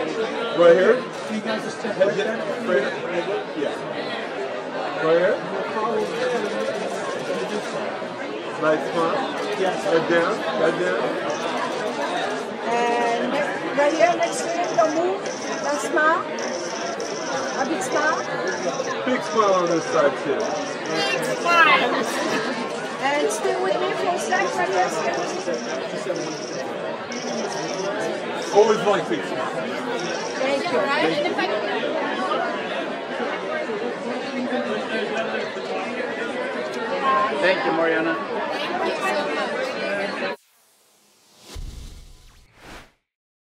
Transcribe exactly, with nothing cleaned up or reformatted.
Right here? Head down. Straight up. Yeah. Right here? Nice smile. Head down. Head down. And right here, next to him, don't move. That smile. A big smile. Big smile on this side too. Big smile. And stay with me for a sec, right here. Stay with me. Always like big smile. Thank you. Thank you. Thank you, Marianna. Thank you so much.